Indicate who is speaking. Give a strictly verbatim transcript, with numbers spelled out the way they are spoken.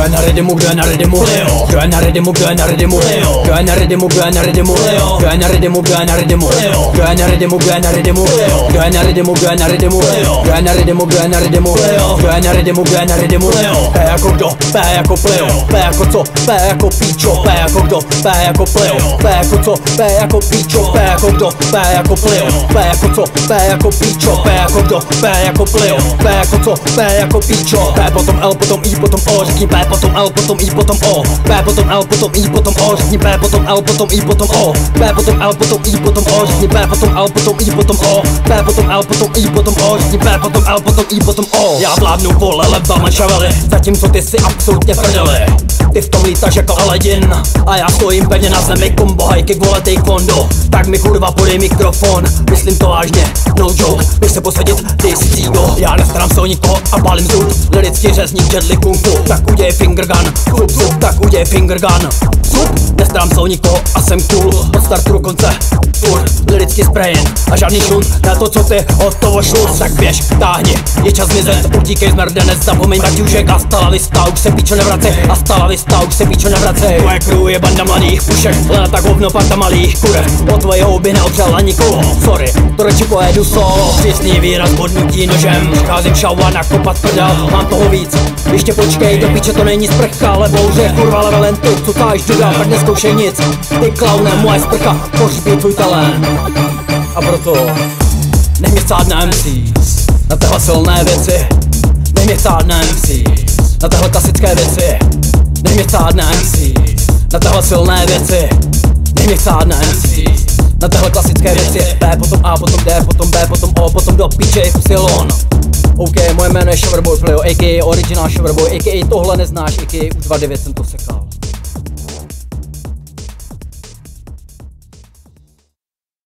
Speaker 1: je na rydimu, kdo je na rydimu, kdo je na rydimu, kdo je na rydimu, kdo je na rydimu, kdo je na rydimu, kdo je na rydimu, kdo je na rydimu, kdo je na rydimu, kdo je na rydimu, kdo je na rydimu, kdo je na rydimu, kdo je na rydimu, kdo je na rydimu, kdo je na rydimu, kdo je na rydimu, P jako kdo, P jako plijo, P jako co, P jako píčo, P jako kdo, P jako plijo, P jako co, P jako píčo, P jako kdo, P jako plijo, P jako co, P jako píčo, P jako kdo, P jako plijo, P jako co, P jako píčo, P potom L, potom I, potom O, řekni P potom L, potom I, potom O, P potom L, potom I, potom O, řekni P potom L, potom I, potom O, P potom L, potom I, potom O, řekni P potom L, potom I, potom O, P potom L, potom I, potom O, řekni P potom L, potom I, potom O. Já vládnu vole levama šavely, zatímco ty si absolutně prdeli. Ty v tom lítáš jako Aladin a já stojím pevně na zemi, kombo, high kick, vole taekwondo. Tak mi kurva podej mikrofon, myslím to vážně, no joke, běž se posvětit, ty jsi cígo. Já nestarám se o nikoho a pálím zub, lirický řezník, jedli kung fu. Tak uděj finger gun, zup, zup, tak uděj finger gun, zup. Nestarám se o nikoho a jsem cool, od startu do konce, tour, lirický sprayin a žádný šunt, na to co ty, od toho šluz. Tak běž, táhni, je čas zmizet, utíkej zmrdenec, zapomeň tak už je a stala lista, už se píčo nevracej, a stala lista, už se píčo nevracej. Tvoje crew je banda mladých pušek, len tak hovno parta malých kurev, o tvoje houby neopřela nikoho, sorry, to radši pojedu solo. Přísný výraz bodnutí nožem, přicházím šauva nakopat prdel, mám toho víc, ještě počkej, do píče to není sprcha, ale bouře, kurva level ty, co táš dudá, tak neskoušej nic, ty klaune, moje sprcha, pohřbí tvůj talent. A proto nech mě chcát na M Cs, na téhle silné věci, nech mě chcát na M Cs, na téhle klasické věci, nech mě chcát na M Cs, na téhle silné věci, nech mě chcát na M Cs, na téhle klasické věci. P, potom A, potom D, potom B, potom O, potom do píče Y. OK, moje jméno je Shoverboy Playo, a k a. Original Shoverboy, a k a tohle neznáš, a k a už dva devět jsem to sekal.